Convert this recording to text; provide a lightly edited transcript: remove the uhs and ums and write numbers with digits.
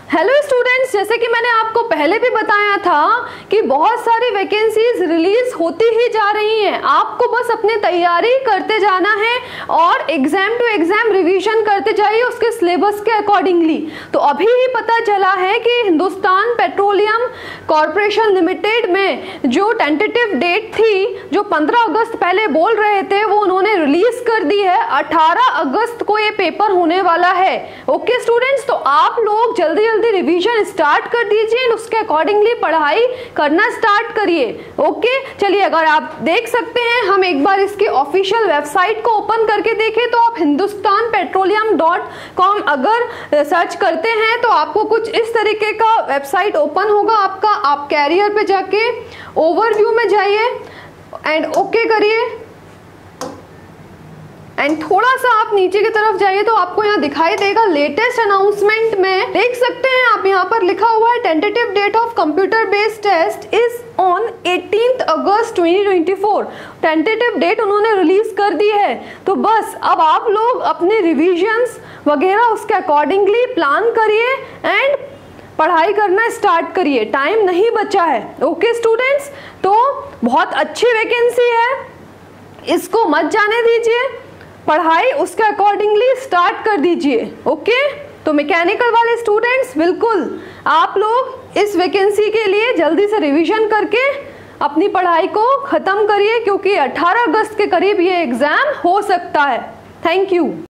Hello students, जैसे कि मैंने आपको पहले भी बताया था कि बहुत सारी वैकेंसीज रिलीज होती ही जा रही हैं। आपको बस अपनी तैयारी करते जाना है और एग्जाम टू एग्जाम रिवीजन करते जाइए उसके सिलेबस के अकॉर्डिंगली। तो अभी ही पता चला है कि हिंदुस्तान पेट्रोलियम कॉरपोरेशन लिमिटेड में जो टेंटेटिव डेट थी, जो 15 अगस्त पहले बोल रहे थे, वो उन्होंने रिलीज कर दी है। 18 अगस्त को ये पेपर होने वाला है। ओके स्टूडेंट्स, तो आप लोग जल्दी रिवीजन स्टार्ट कर दीजिए एंड उसके अकॉर्डिंगली पढ़ाई करना स्टार्ट करिए। ओके, चलिए अगर आप देख सकते हैं, हम एक बार इसकी ऑफिशियल वेबसाइट को ओपन करके देखें तो आप हिंदुस्तान पेट्रोलियम.com अगर सर्च करते हैं तो आपको कुछ इस तरीके का वेबसाइट ओपन होगा आपका। आप कैरियर पे जाके ओवरव्यू में जाइए एंड ओके करिए एंड थोड़ा सा आप नीचे की तरफ जाइए तो आपको यहाँ दिखाई देगा लेटेस्ट अनाउंसमेंट में देख सकते हैं आप, यहाँ पर लिखा हुआ है tentative date of computer based test is on 18 August 2024। Tentative date उन्होंने रिलीज कर दी है। तो बस अब आप लोग अपने रिविजन्स वगैरह उसके अकॉर्डिंगली प्लान करिए एंड पढ़ाई करना स्टार्ट करिए, टाइम नहीं बचा है। ओके स्टूडेंट्स, तो बहुत अच्छी वैकेंसी है, इसको मत जाने दीजिए, पढ़ाई उसके अकॉर्डिंगली स्टार्ट कर दीजिए। ओके, तो मैकेनिकल वाले स्टूडेंट्स बिल्कुल आप लोग इस वैकेंसी के लिए जल्दी से रिवीजन करके अपनी पढ़ाई को खत्म करिए, क्योंकि 18 अगस्त के करीब ये एग्जाम हो सकता है। Thank you.